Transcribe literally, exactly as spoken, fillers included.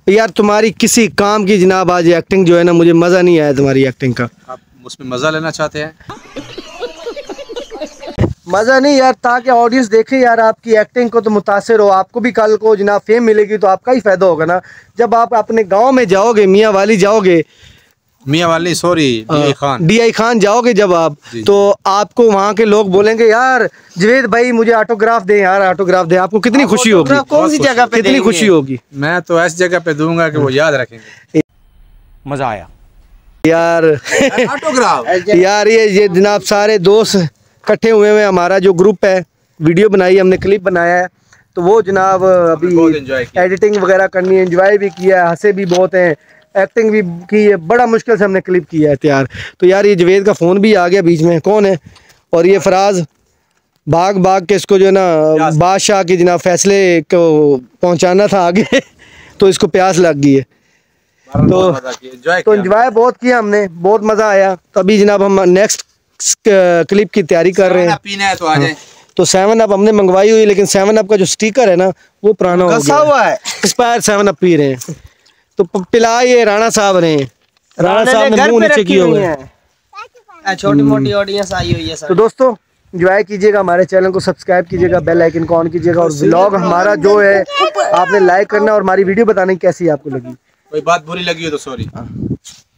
यार तुम्हारी किसी काम की जनाब आज एक्टिंग जो है ना, मुझे मज़ा नहीं आया तुम्हारी एक्टिंग का। आप उसमें मज़ा लेना चाहते हैं? मज़ा नहीं यार, ताकि ऑडियंस देखे यार आपकी एक्टिंग को तो मुतासिर हो, आपको भी कल को जनाब फेम मिलेगी तो आपका ही फ़ायदा होगा ना। जब आप अपने गांव में जाओगे, मियाँ वाली जाओगे, मियाँ वाली sorry D I Khan D I Khan जाओगे जब आप, तो आपको वहाँ के लोग बोलेंगे यार जवेद भाई मुझे ऑटोग्राफ दे यार, ऑटोग्राफ दे। आपको कितनी खुशी होगी, कौन सी जगह पे कितनी खुशी होगी। मैं तो ऐसी जगह पे दूंगा कि वो याद रखेंगे। मजा आया यार ऑटोग्राफ यार ये ये जनाब सारे दोस्त इकट्ठे हुए हुए, हमारा जो ग्रुप है, वीडियो बनाई हमने, क्लिप बनाया है, तो वो जनाब अभी एडिटिंग वगैरह करनी है, एंजॉय भी किया है, हंसे भी बहुत हैं, एक्टिंग भी की है, बड़ा मुश्किल से हमने क्लिप किया है तैयार। तो यार ये जवेद का फ़ोन भी आ गया बीच में, कौन है, और ये फराज भाग भाग के इसको जो है ना बादशाह के जनाब फैसले को पहुंचाना था आगे तो इसको प्यास लग गई है। तो तो एंजॉय बहुत किया हमने, बहुत मज़ा आया। तो अभी जनाब हम नेक्स्ट क्लिप की तैयारी कर रहे हैं। पीना है तो आ जाए। तो सेवन अप हमने मंगवाई हुई, लेकिन सेवन अप का जो स्टिकर है ना वो पुराना हो गया हुआ है, एक्सपायर सेवन अप पी रहे हैं। तो पिला ये राणा साहब ने, राणा साहब ने मुंह नीचे किए हुए हैं। छोटी मोटी ऑडियंस आई हुई है सर। तो दोस्तों एंजॉय कीजिएगा, हमारे चैनल को सब्सक्राइब कीजिएगा, बेल आइकन को ऑन कीजिएगा, और व्लॉग हमारा जो है आपने लाइक करना, और हमारी वीडियो बताने की कैसी आपको लगी। कोई बात बुरी लगी हो तो सॉरी।